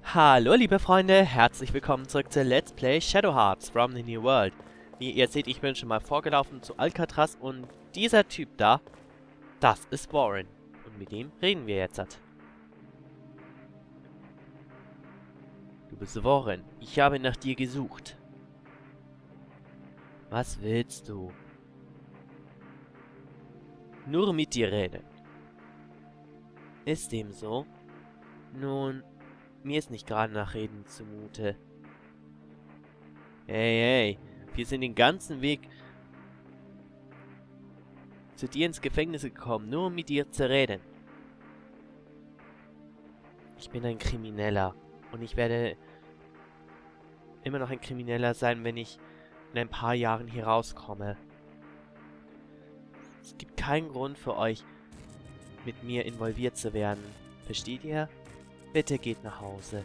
Hallo liebe Freunde, herzlich willkommen zurück zu Let's Play Shadow Hearts from the New World. Wie ihr seht, ich bin schon mal vorgelaufen zu Alcatraz und dieser Typ da, das ist Warren. Und mit dem reden wir jetzt. Du bist Warren, ich habe nach dir gesucht. Was willst du? Nur mit dir reden. Ist dem so? Nun, mir ist nicht gerade nach Reden zumute. Hey, wir sind den ganzen Weg zu dir ins Gefängnis gekommen, nur um mit dir zu reden. Ich bin ein Krimineller und ich werde immer noch ein Krimineller sein, wenn ich in ein paar Jahren hier rauskomme. Es gibt keinen Grund für euch, mit mir involviert zu werden. Versteht ihr? Bitte geht nach Hause.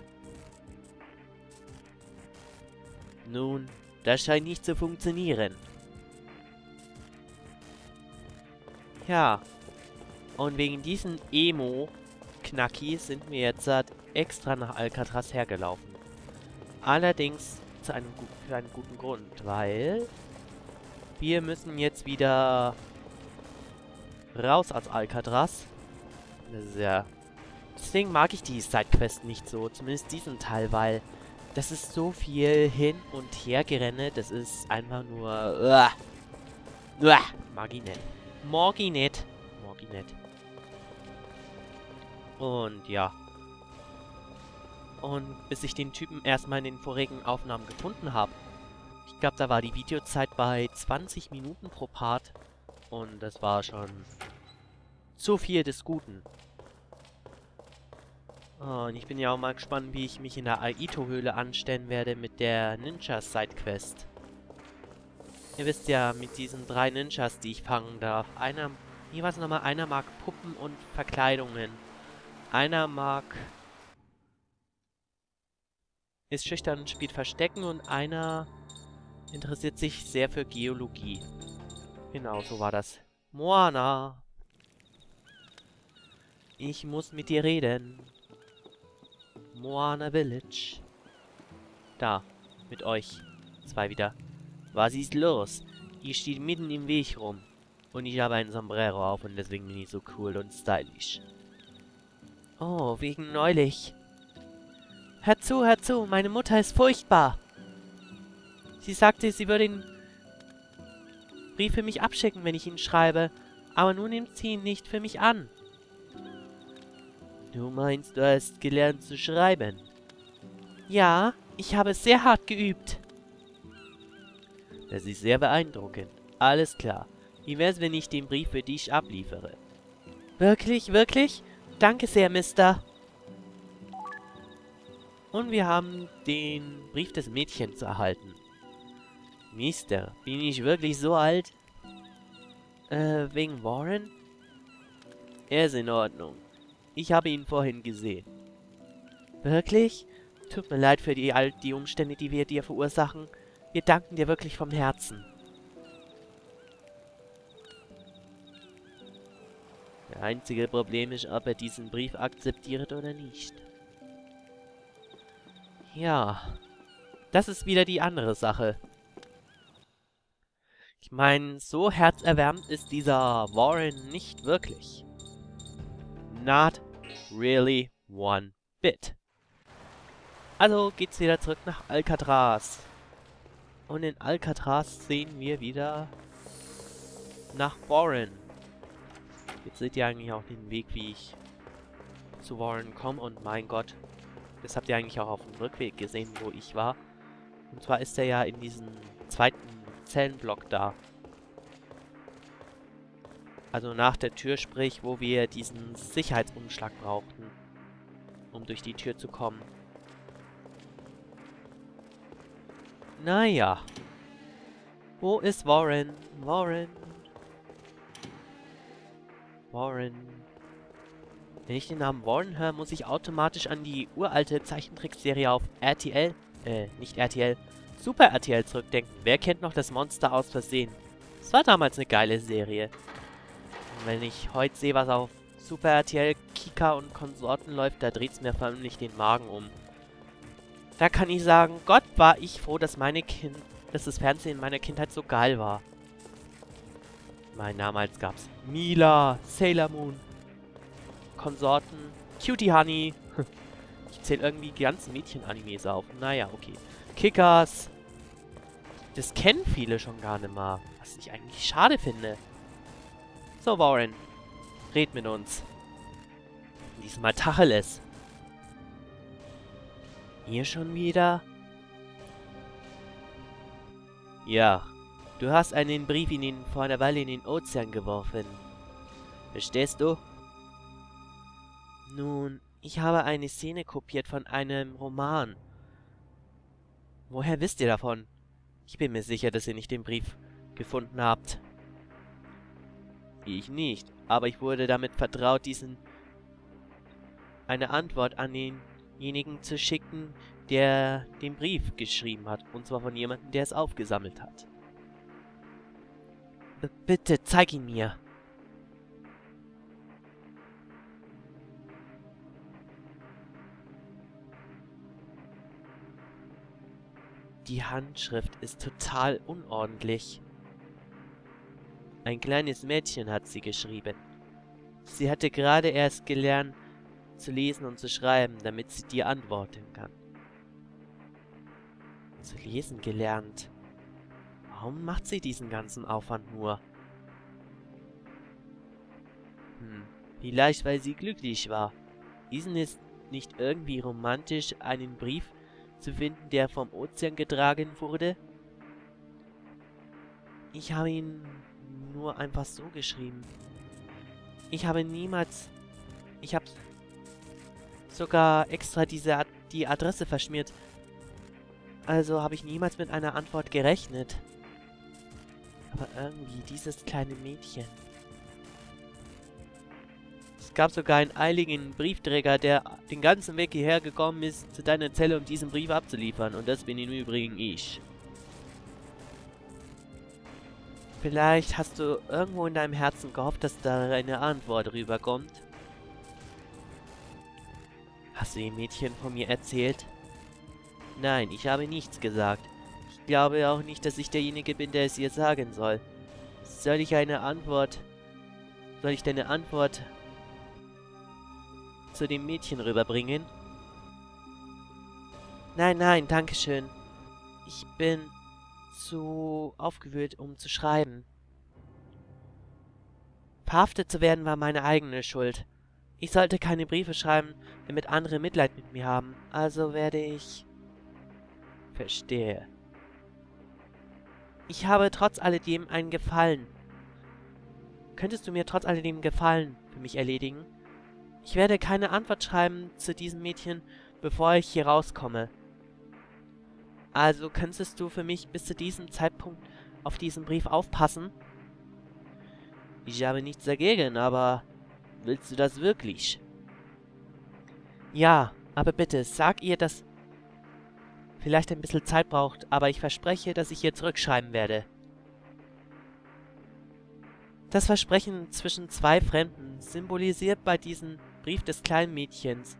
Nun, das scheint nicht zu funktionieren. Ja, und wegen diesen Emo-Knackis sind wir jetzt extra nach Alcatraz hergelaufen. Allerdings für einen guten Grund, weil wir müssen jetzt wieder raus aus Alcatraz. Das ist ja... Deswegen mag ich die Sidequest nicht so, zumindest diesen Teil, weil das ist so viel hin und her gerenne, das ist einfach nur... mag ich nicht. Mag ich nicht. Und ja. Und bis ich den Typen erstmal in den vorigen Aufnahmen gefunden habe. Ich glaube, da war die Videozeit bei 20 Minuten pro Part. Und das war schon zu viel des Guten. Oh, und ich bin ja auch mal gespannt, wie ich mich in der Aito-Höhle anstellen werde mit der Ninja-Sidequest. Ihr wisst ja, mit diesen 3 Ninjas, die ich fangen darf. Einer mag Puppen und Verkleidungen. Einer ist schüchtern und spielt Verstecken und einer interessiert sich sehr für Geologie. Genau, so war das. Moana! Ich muss mit dir reden. Moana Village. Da, mit euch. 2 wieder. Was ist los? Ihr steht mitten im Weg rum. Und ich habe ein Sombrero auf und deswegen bin ich so cool und stylisch. Oh, wegen neulich. Hör zu, meine Mutter ist furchtbar. Sie sagte, sie würde den Brief für mich abschicken, wenn ich ihn schreibe. Aber nun nimmt sie ihn nicht für mich an. Du meinst, du hast gelernt zu schreiben? Ja, ich habe es sehr hart geübt. Das ist sehr beeindruckend. Alles klar. Wie wär's, wenn ich den Brief für dich abliefere? Wirklich, wirklich? Danke sehr, Mister. Und wir haben den Brief des Mädchens erhalten. Mister, bin ich wirklich so alt? Wegen Warren? Er ist in Ordnung. Ich habe ihn vorhin gesehen. Wirklich? Tut mir leid für die Umstände, die wir dir verursachen. Wir danken dir wirklich vom Herzen. Das einzige Problem ist, ob er diesen Brief akzeptiert oder nicht. Ja, das ist wieder die andere Sache. Ich meine, so herzerwärmend ist dieser Warren nicht wirklich. Not really one bit. Also geht's wieder zurück nach Alcatraz. Und in Alcatraz sehen wir wieder nach Warren. Jetzt seht ihr eigentlich auch den Weg, wie ich zu Warren komme. Und mein Gott, das habt ihr eigentlich auch auf dem Rückweg gesehen, wo ich war. Und zwar ist er ja in diesem zweiten Zellenblock da. Also nach der Tür, sprich, wo wir diesen Sicherheitsumschlag brauchten, um durch die Tür zu kommen. Naja. Wo ist Warren? Warren. Wenn ich den Namen Warren höre, muss ich automatisch an die uralte Zeichentrickserie auf RTL, nicht RTL, Super RTL zurückdenken. Wer kennt noch das Monster aus Versehen? Das war damals eine geile Serie. Und wenn ich heute sehe, was auf Super RTL, Kika und Konsorten läuft, da dreht's mir förmlich den Magen um. Da kann ich sagen, Gott, war ich froh, dass dass das Fernsehen in meiner Kindheit so geil war. Damals gab's Mila, Sailor Moon, Konsorten, Cutie Honey. Ich zähle irgendwie die ganzen Mädchen-Animes auf. Naja, okay. Kickers. Das kennen viele schon gar nicht mal. Was ich eigentlich schade finde. So, Warren. Red mit uns. Diesmal Tacheles. Hier schon wieder? Ja. Du hast einen Brief vor einer Weile in den Ozean geworfen. Verstehst du? Nun, ich habe eine Szene kopiert von einem Roman. Woher wisst ihr davon? Ich bin mir sicher, dass ihr nicht den Brief gefunden habt. Ich nicht, aber ich wurde damit vertraut, eine Antwort an denjenigen zu schicken, der den Brief geschrieben hat. Und zwar von jemandem, der es aufgesammelt hat. Bitte, zeig ihn mir. Die Handschrift ist total unordentlich. Ein kleines Mädchen hat sie geschrieben. Sie hatte gerade erst gelernt zu lesen und zu schreiben, damit sie dir antworten kann. Zu lesen gelernt? Warum macht sie diesen ganzen Aufwand nur? Vielleicht weil sie glücklich war. Diesen ist nicht irgendwie romantisch, einen Brief zu finden, der vom Ozean getragen wurde? Ich habe ihn nur einfach so geschrieben. Ich habe sogar extra die Adresse verschmiert. Also habe ich niemals mit einer Antwort gerechnet. Aber irgendwie dieses kleine Mädchen. Es gab sogar einen eiligen Briefträger, der den ganzen Weg hierher gekommen ist, zu deiner Zelle, um diesen Brief abzuliefern. Und das bin im Übrigen ich. Vielleicht hast du irgendwo in deinem Herzen gehofft, dass da eine Antwort rüberkommt. Hast du dem Mädchen von mir erzählt? Nein, ich habe nichts gesagt. Ich glaube auch nicht, dass ich derjenige bin, der es ihr sagen soll. Soll ich deine Antwort zu dem Mädchen rüberbringen? Nein, nein, danke schön. Ich bin zu aufgewühlt, um zu schreiben. Verhaftet zu werden war meine eigene Schuld. Ich sollte keine Briefe schreiben, damit andere Mitleid mit mir haben. Also werde ich... Verstehe. Ich habe trotz alledem einen Gefallen. Könntest du mir trotz alledem einen Gefallen für mich erledigen? Ich werde keine Antwort schreiben zu diesem Mädchen, bevor ich hier rauskomme. Also könntest du für mich bis zu diesem Zeitpunkt auf diesen Brief aufpassen? Ich habe nichts dagegen, aber willst du das wirklich? Ja, aber bitte, sag ihr, dass vielleicht ein bisschen Zeit braucht, aber ich verspreche, dass ich ihr zurückschreiben werde. Das Versprechen zwischen zwei Fremden, symbolisiert bei diesem Brief des kleinen Mädchens,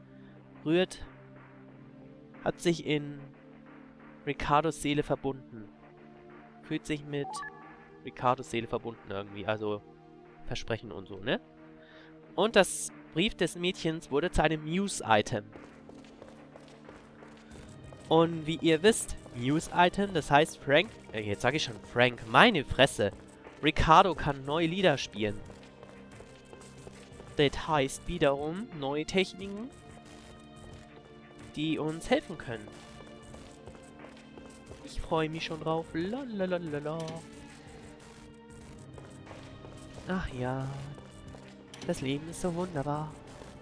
hat sich in Ricardos Seele verbunden. Fühlt sich mit Ricardos Seele verbunden irgendwie, also Versprechen und so, ne? Und das Brief des Mädchens wurde zu einem News-Item. Und wie ihr wisst, News-Item, das heißt jetzt sage ich schon Frank, meine Fresse. Ricardo kann neue Lieder spielen. Das heißt wiederum neue Techniken, die uns helfen können. Ich freue mich schon drauf. Lalalala. Ach ja, das Leben ist so wunderbar.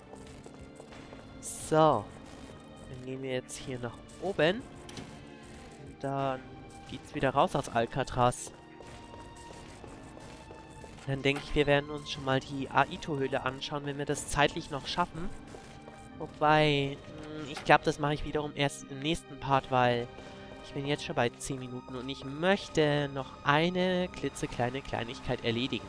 So, dann gehen wir jetzt hier nach oben. Und dann geht's wieder raus aus Alcatraz. Dann denke ich, wir werden uns schon mal die Aito-Höhle anschauen, wenn wir das zeitlich noch schaffen. Wobei, ich glaube, das mache ich wiederum erst im nächsten Part, weil ich bin jetzt schon bei 10 Minuten und ich möchte noch eine klitzekleine Kleinigkeit erledigen.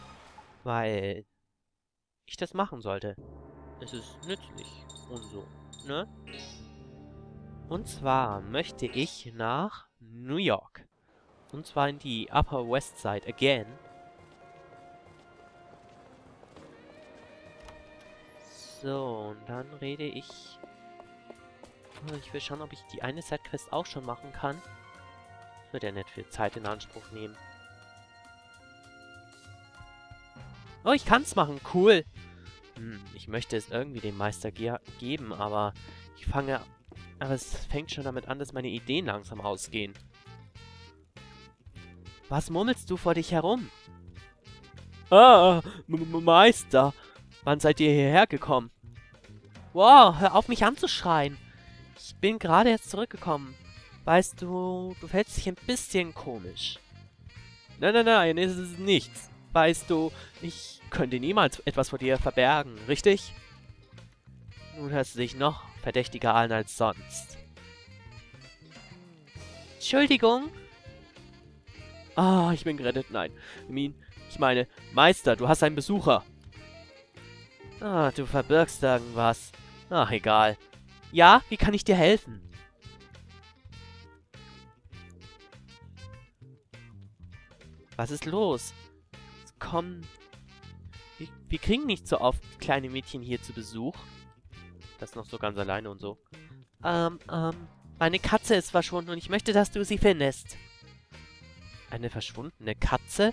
Weil ich das machen sollte. Es ist nützlich und so. ne? Und zwar möchte ich nach New York. Und zwar in die Upper West Side again. So, und dann rede ich... Ich will schauen, ob ich die eine Sidequest auch schon machen kann. Wird ja nicht viel Zeit in Anspruch nehmen. Oh, ich kann's machen. Cool. Ich möchte es irgendwie dem Meister geben, aber aber es fängt schon damit an, dass meine Ideen langsam ausgehen. Was murmelst du vor dich herum? Ah, Meister. Wann seid ihr hierher gekommen? Wow, hör auf mich anzuschreien. Ich bin gerade erst zurückgekommen. Weißt du, du verhältst dich ein bisschen komisch. Nein, es ist nichts. Weißt du, ich könnte niemals etwas vor dir verbergen, richtig? Nun hörst du dich noch verdächtiger an als sonst. Entschuldigung? Ah, ich bin gerettet. Nein. Ich meine, Meister, du hast einen Besucher. Ah, du verbirgst irgendwas. Ach, egal. Ja, wie kann ich dir helfen? Was ist los? Komm. Wir kriegen nicht so oft kleine Mädchen hier zu Besuch. Das noch so ganz alleine und so. Meine Katze ist verschwunden und ich möchte, dass du sie findest. Eine verschwundene Katze?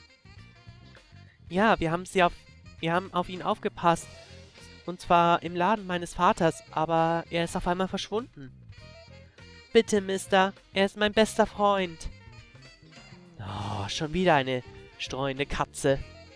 Ja, wir haben auf ihn aufgepasst. Und zwar im Laden meines Vaters, aber er ist auf einmal verschwunden. Bitte, Mister, er ist mein bester Freund. Oh, schon wieder eine streuende Katze.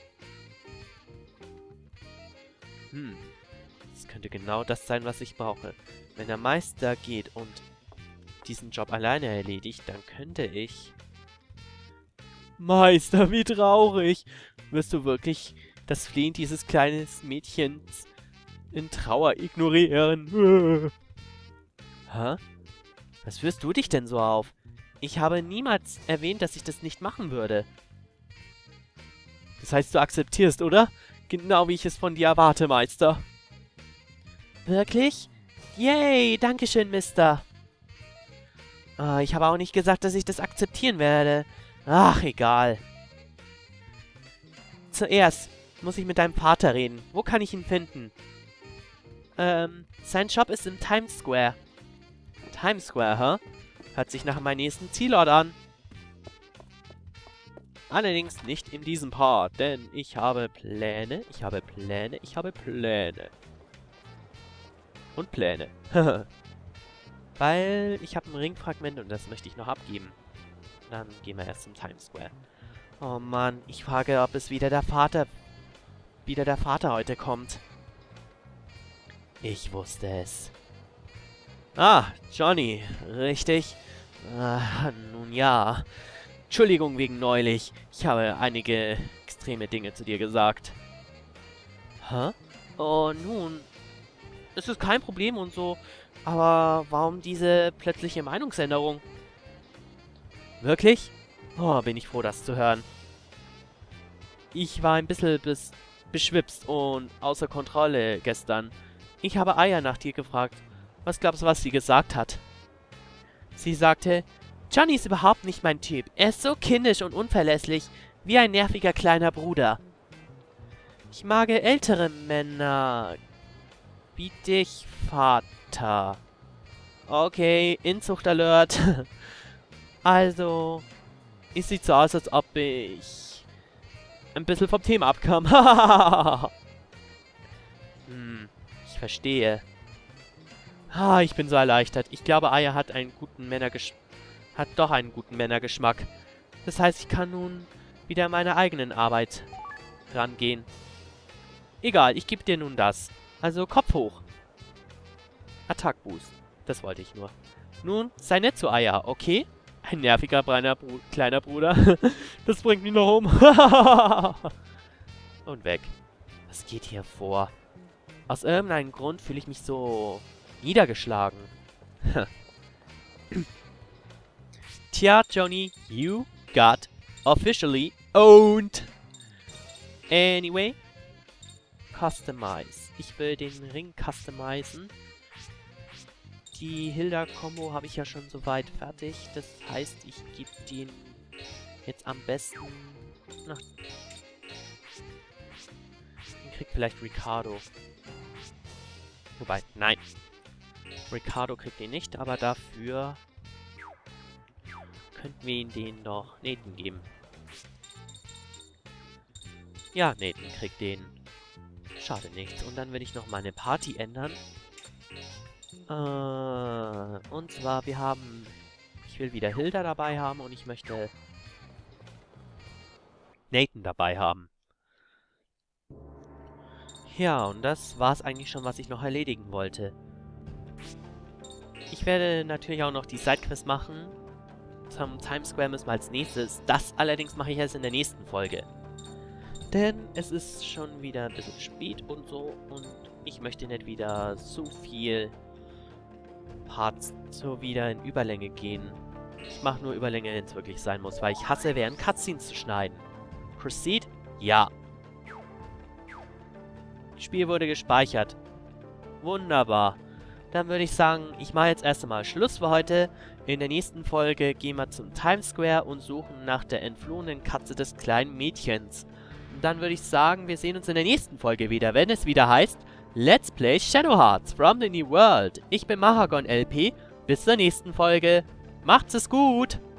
Das könnte genau das sein, was ich brauche. Wenn der Meister geht und diesen Job alleine erledigt, dann könnte ich... Meister, wie traurig! Wirst du wirklich das Flehen dieses kleinen Mädchens in Trauer ignorieren? Hä? Was führst du dich denn so auf? Ich habe niemals erwähnt, dass ich das nicht machen würde. Das heißt, du akzeptierst, oder? Genau wie ich es von dir erwarte, Meister. Wirklich? Yay, dankeschön, Mister. Ich habe auch nicht gesagt, dass ich das akzeptieren werde. Ach, egal. Zuerst muss ich mit deinem Vater reden. Wo kann ich ihn finden? Sein Shop ist im Times Square. Times Square, hä? Hört sich nach meinem nächsten Zielort an. Allerdings nicht in diesem Part, denn ich habe Pläne, Und Pläne. Weil ich habe ein Ringfragment und das möchte ich noch abgeben. Dann gehen wir erst zum Times Square. Oh Mann, ich frage, ob es wieder der Vater heute kommt. Ich wusste es. Ah, Johnny, richtig? Nun ja. Entschuldigung wegen neulich. Ich habe einige extreme Dinge zu dir gesagt. Hä? Oh, nun. Es ist kein Problem und so. Aber warum diese plötzliche Meinungsänderung? Wirklich? Oh, bin ich froh, das zu hören. Ich war ein bisschen beschwipst und außer Kontrolle gestern. Ich habe Aya nach dir gefragt. Was glaubst du, was sie gesagt hat? Sie sagte, Johnny ist überhaupt nicht mein Typ. Er ist so kindisch und unverlässlich, wie ein nerviger kleiner Bruder. Ich mag ältere Männer. Wie dich, Vater. Okay, Inzucht-Alert. Also, es sieht so aus, als ob ich ein bisschen vom Thema abkam. Ich verstehe. Ich bin so erleichtert. Ich glaube, Aya hat einen guten Männergeschmack. Das heißt, ich kann nun wieder meine eigenen Arbeit rangehen. Egal, ich gebe dir nun das. Also Kopf hoch. Attack Boost. Das wollte ich nur. Nun, sei nett zu Aya, okay? Ein nerviger kleiner Bruder. Das bringt mich noch um. Und weg. Was geht hier vor? Aus irgendeinem Grund fühle ich mich so niedergeschlagen. Tja, Johnny, you got officially owned. Anyway, customize. Ich will den Ring customizen. Die Hilda-Kombo habe ich ja schon soweit fertig. Das heißt, ich gebe den jetzt am besten... Na, den kriegt vielleicht Ricardo. Wobei, nein. Ricardo kriegt den nicht, aber dafür könnten wir ihn den doch Nathan geben. Ja, Nathan kriegt den. Schade nichts. Und dann will ich noch meine Party ändern. Und zwar, wir haben... Ich will wieder Hilda dabei haben und ich möchte Nathan dabei haben. Ja, und das war's eigentlich schon, was ich noch erledigen wollte. Ich werde natürlich auch noch die Sidequest machen. Zum Times Square müssen wir als nächstes. Das allerdings mache ich erst in der nächsten Folge. Denn es ist schon wieder ein bisschen spät und so. Und ich möchte nicht wieder so viel Parts so wieder in Überlänge gehen. Ich mache nur Überlänge, wenn es wirklich sein muss, weil ich hasse, während Cutscenes zu schneiden. Proceed? Ja. Das Spiel wurde gespeichert. Wunderbar. Dann würde ich sagen, ich mache jetzt erst einmal Schluss für heute. In der nächsten Folge gehen wir zum Times Square und suchen nach der entflohenen Katze des kleinen Mädchens. Und dann würde ich sagen, wir sehen uns in der nächsten Folge wieder, wenn es wieder heißt Let's Play Shadow Hearts from the New World. Ich bin Mahagon LP. Bis zur nächsten Folge. Macht's es gut!